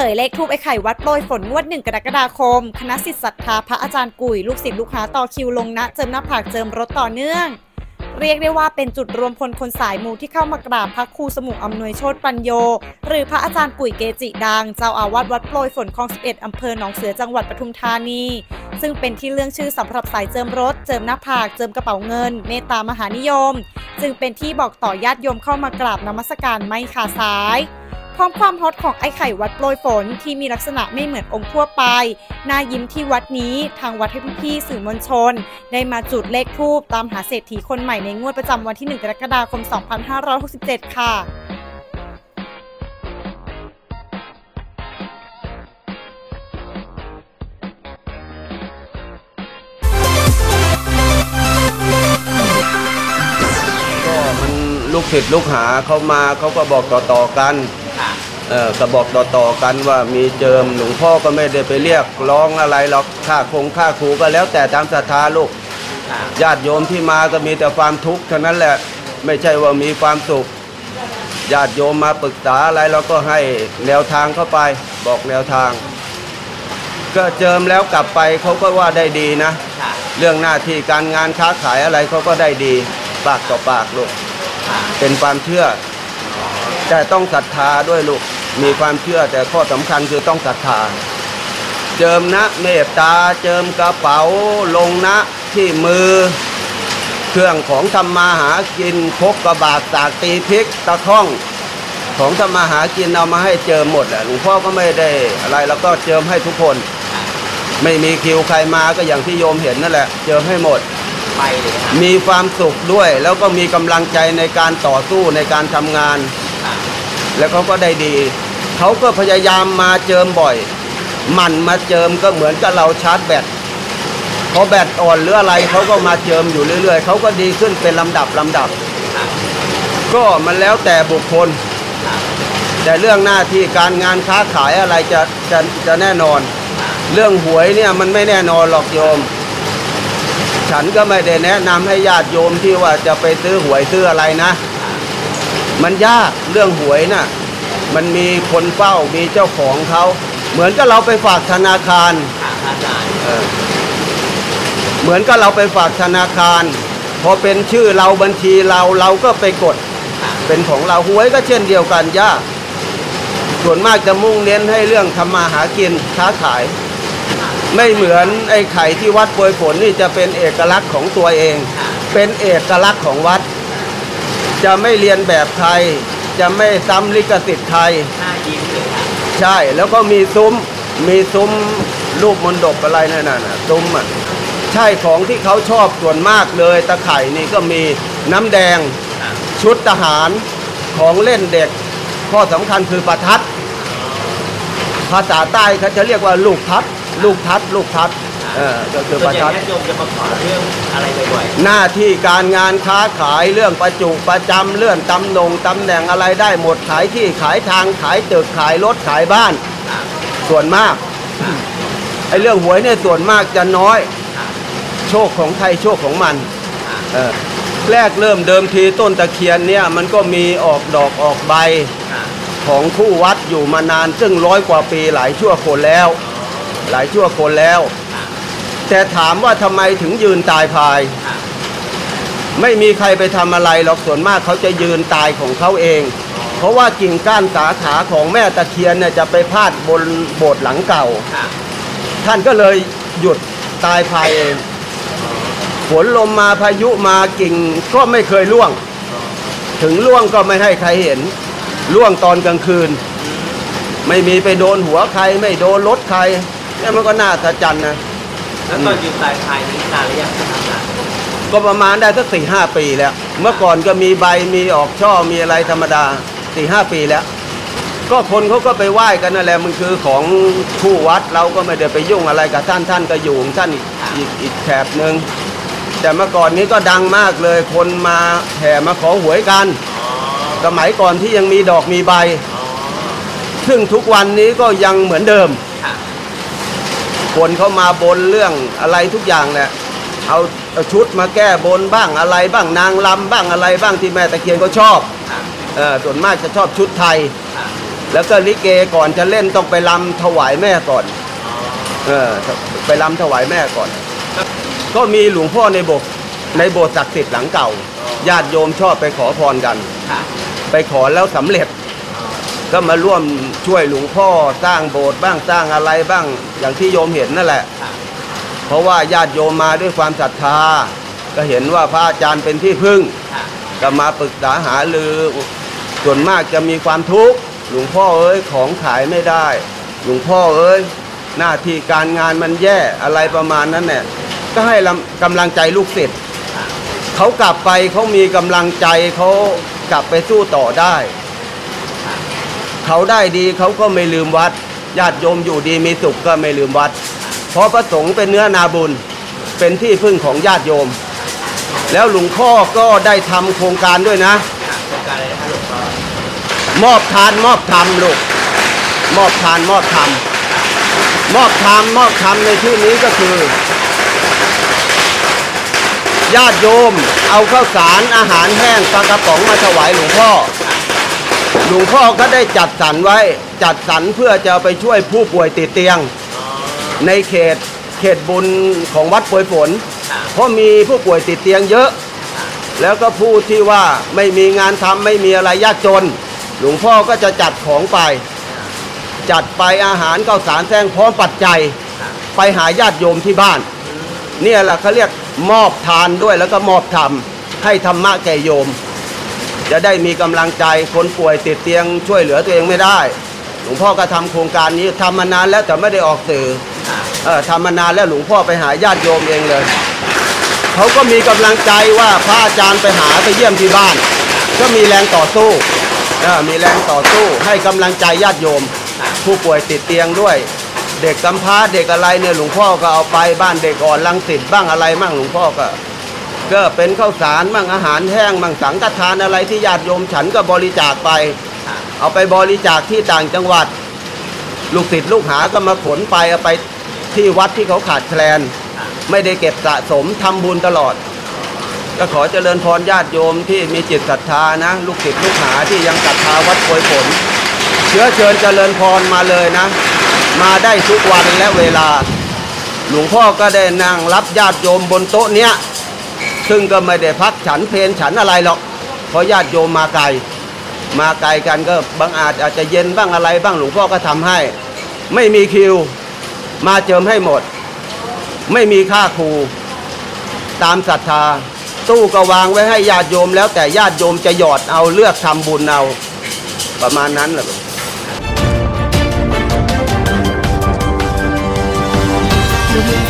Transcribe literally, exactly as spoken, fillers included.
ยเลขทูปไอ้ไข่วัดโปรยฝนงวดหนึ่งกรกฎาคมคณะศิษย์ศรัทธาพระอาจารย์กุยลูกศิษย์ลูกหาต่อคิวลงณเจิมหน้าผากเจิมรถต่อเนื่องเรียกได้ว่าเป็นจุดรวมพลคนสายมูที่เข้ามากราบพระครูสมุอำนวยโชติปัญโยหรือพระอาจารย์กุยเกจิดังเจ้าอาวาสวัดโปรยฝนคลองสิบเอ็ดอำเภอหนองเสือจังหวัดปทุมธานีซึ่งเป็นที่เรื่องชื่อสำหรับสายเจิมรถเจิมหน้าผากเจิมกระเป๋าเงินเมตตามหานิยมจึงเป็นที่บอกต่อญาติโยมเข้ามากราบนมัสการไม่ขาดสายพร้อมความฮอตของไอ้ไข่วัดโปรยฝนที่มีลักษณะไม่เหมือนองค์ทั่วไปน่ายิ้มที่วัดนี้ทางวัดให้พี่ๆสื่อมวลชนได้มาจุดเลขธูปตามหาเศรษฐีคนใหม่ในงวดประจำวันที่หนึ่งกรกฎาคมสองพันห้าร้อยหกสิบเจ็ดค่ะก็มันลูกศิษย์ลูกหาเขามาเขาก็บอกต่อๆกันเออก็บอกต่อๆกันว่ามีเจิมหลวงพ่อก็ไม่ได้ไปเรียกร้องอะไรหรอกค่าคงค่าครูก็แล้วแต่ตามศรัทธาลูกญาติโยมที่มาก็มีแต่ความทุกข์เท่านั้นแหละไม่ใช่ว่ามีความสุขญาติโยมมาปรึกษาอะไรเราก็ให้แนวทางเข้าไปบอกแนวทางก็เจิมแล้วกลับไปเขาก็ว่าได้ดีนะเรื่องหน้าที่การงานค้าขายอะไรเขาก็ได้ดีปากต่อปากลูกเป็นความเชื่อแต่ต้องศรัทธาด้วยลูกมีความเชื่อแต่ข้อสำคัญคือต้องศรัทธาเจิมนะเมตตาเจิมกระเป๋าลงนะที่มือเครื่องของทำมาหากินพกกระบาดสากตีพริกตะข้องของทำมาหากินเอามาให้เจิมหมดแหละหลวงพ่อก็ไม่ได้อะไรแล้วก็เจิมให้ทุกคนไม่มีคิวใครมาก็อย่างที่โยมเห็นนั่นแหละเจิมให้หมดไปเลยมีความสุขด้วยแล้วก็มีกำลังใจในการต่อสู้ในการทำงานแล้วเขาก็ได้ดีเขาก็พยายามมาเจิมบ่อยมันมาเจิมก็เหมือนกับเราชาร์จแบตพอแบตอ่อนหรืออะไรเขาก็มาเจิมอยู่เรื่อยๆเขาก็ดีขึ้นเป็นลำดับลำดับก็มันแล้วแต่บุคคลแต่เรื่องหน้าที่การงานค้าขายอะไรจะจะจะแน่นอนเรื่องหวยเนี่ยมันไม่แน่นอนหรอกโยมฉันก็ไม่ได้แนะนำให้ญาติโยมที่ว่าจะไปซื้อหวยซื้ออะไรนะมันยากเรื่องหวยน่ะมันมีคนเฝ้ามีเจ้าของเขาเหมือนกับเราไปฝากธนาคารเออเหมือนกับเราไปฝากธนาคารพอเป็นชื่อเราบัญชีเราเราก็ไปกดเป็นของเราหวยก็เช่นเดียวกันยากส่วนมากจะมุ่งเน้นให้เรื่องทำมาหากินค้าขายไม่เหมือนไอ้ไข่ที่วัดโปรยฝนนี่จะเป็นเอกลักษณ์ของตัวเองเป็นเอกลักษณ์ของวัดจะไม่เรียนแบบไทยจะไม่ซ้ำลิขสิทธิ์ไทยใช่แล้วก็มีซุ้มมีซุ้มรูปมนดบอะไรนั่นน่ะซุ้มอ่ะใช่ของที่เขาชอบส่วนมากเลยตะไคร่นี่ก็มีน้ำแดงชุดทหารของเล่นเด็กข้อสำคัญคือประทัดภาษาใต้เขาจะเรียกว่าลูกทัดลูกทัดลูกทัดเออก็คือประทัดโยมจะมาขอเรื่องอะไรบ่อยๆหน้าที่การงานค้าขายเรื่องประจุประจำเลื่อนตำแหน่งตำแหน่งอะไรได้หมดขายที่ขายทางขายตึกขายรถขายบ้านส่วนมากไอ้เรื่องหวยเนี่ยส่วนมากจะน้อยโชคของใครโชคของมันเออแรกเริ่มเดิมทีต้นตะเคียนเนี่ยมันก็มีออกดอกออกใบของคู่วัดอยู่มานานซึ่งร้อยกว่าปีหลายชั่วคนแล้วหลายชั่วคนแล้วแต่ถามว่าทำไมถึงยืนตายพายไม่มีใครไปทำอะไรหรอกส่วนมากเขาจะยืนตายของเขาเองเพราะว่ากิ่งก้านสาขาของแม่ตะเคียนเนี่ยจะไปพาดบนโบสถ์หลังเก่าท่านก็เลยหยุดตายพายเองฝนลมมาพายุมากิ่งก็ไม่เคยร่วงถึงร่วงก็ไม่ให้ใครเห็นร่วงตอนกลางคืนไม่มีไปโดนหัวใครไม่โดนรถใครนี่มันก็น่าสะใจนะแล้วตอนยืนตายพายนี้นานหรือยังครับก็ประมาณได้สักสี่ห้าปีแล้วเมื่อก่อนก็มีใบมีออกช่อมีอะไรธรรมดาสี่ห้าปีแล้วก็คนเขาก็ไปไหว้กันนั่นแหละมันคือของคู่วัดเราก็ไม่ได้ไปยุ่งอะไรกับท่านท่านก็อยู่ของท่านอีกอีกแถบหนึ่งแต่เมื่อก่อนนี้ก็ดังมากเลยคนมาแห่มาขอหวยกันสมัยก่อนที่ยังมีดอกมีใบซึ่งทุกวันนี้ก็ยังเหมือนเดิมคนเขามาบนเรื่องอะไรทุกอย่างแหละเอาชุดมาแก้บนบ้างอะไรบ้างนางรำบ้างอะไรบ้างที่แม่ตะเคียนก็ชอบเออส่วนมากจะชอบชุดไทยแล้วก็ลิเกก่อนจะเล่นต้องไปรำถวายแม่ก่อนเออไปรำถวายแม่ก่อนก็มีหลวงพ่อในโบสถ์ในโบสถ์ศักดิ์สิทธิ์หลังเก่าญาติโยมชอบไปขอพรกันไปขอแล้วสำเร็จก็มาร่วมช่วยหลวงพ่อสร้างโบสถ์บ้างสร้างอะไรบ้างอย่างที่โยมเห็นนั่นแหละเพราะว่าญาติโยมมาด้วยความศรัทธาก็เห็นว่าพระอาจารย์เป็นที่พึ่งก็มาปรึกษาหารือส่วนมากจะมีความทุกข์หลวงพ่อเอ้ยของขายไม่ได้หลวงพ่อเอ้ยหน้าที่การงานมันแย่อะไรประมาณนั้นเนี่ยก็ให้กำลังใจลูกศิษย์เขากลับไปเขามีกำลังใจเขากลับไปสู้ต่อได้เขาได้ดีเขาก็ไม่ลืมวัดญาติโยมอยู่ดีมีสุขก็ไม่ลืมวัดเพราะพระสงฆ์เป็นเนื้อนาบุญเป็นที่พึ่งของญาติโยมแล้วหลวงพ่อก็ได้ทำโครงการด้วยนะโครงการอะไรนะครับหลวงพ่อมอบทานมอบธรรมลูกมอบทานมอบธรรมมอบธรรมมอบธรรมในที่นี้ก็คือญาติโยมเอาข้าวสารอาหารแห้งปลากระป๋องมาถวายหลวงพ่อหลวงพ่อก็ได้จัดสรรไว้จัดสรรเพื่อจะไปช่วยผู้ป่วยติดเตียงในเขตเขตบุญของวัดโปรยฝนเพราะมีผู้ป่วยติดเตียงเยอะแล้วก็ผู้ที่ว่าไม่มีงานทำไม่มีอะไรยากจนหลวงพ่อก็จะจัดของไปจัดไปอาหารข้าวสารแซงพร้อมปัจจัยไปหาญาติโยมที่บ้านเนี่ยแหละเขาเรียกมอบทานด้วยแล้วก็มอบธรรมให้ธรรมะแก่โยมจะได้มีกำลังใจคนป่วยติดเตียงช่วยเหลือตัวเองไม่ได้หลวงพ่อก็ทำโครงการนี้ทำมานานแล้วแต่ไม่ได้ออกสื่อเออทำมานานแล้วหลวงพ่อไปหาญาติโยมเองเลยเขาก็มีกำลังใจว่าพระอาจารย์ไปหาไปเยี่ยมที่บ้านก็มีแรงต่อสู้มีแรงต่อสู้ให้กำลังใจญาติโยมผู้ป่วยติดเตียงด้วยเด็กกำพร้าเด็กอะไรเนี่ยหลวงพ่อก็เอาไปบ้านเด็กอ่อนรังสิตบ้างอะไรบ้างหลวงพ่อก็ก็เป็นข้าวสารบ้างอาหารแห้งบ้างสังฆทานอะไรที่ญาติโยมฉันก็บริจาคไปเอาไปบริจาคที่ต่างจังหวัดลูกศิษย์ลูกหาก็มาขนไปเอาไปที่วัดที่เขาขาดแคลนไม่ได้เก็บสะสมทำบุญตลอดก็ขอเจริญพรญาติโยมที่มีจิตศรัทธานะลูกศิษย์ลูกหาที่ยังศรัทธาวัดโปรยฝนเชื้อเชิญเจริญพรมาเลยนะมาได้ทุกวันและเวลาหลวงพ่อก็ได้นั่งรับญาติโยมบนโต๊ะเนี้ยซึ่งก็ไม่ได้พักฉันเพลฉันอะไรหรอกเพราะญาติโยมมาไกลมาไกลกันก็บางอาจอาจจะเย็นบ้างอะไรบ้างหลวงพ่อก็ทำให้ไม่มีคิวมาเจิมให้หมดไม่มีค่าครูตามศรัทธาตู้ก็วางไว้ให้ญาติโยมแล้วแต่ญาติโยมจะหยอดเอาเลือกทำบุญเอาประมาณนั้นแหละ Thank you.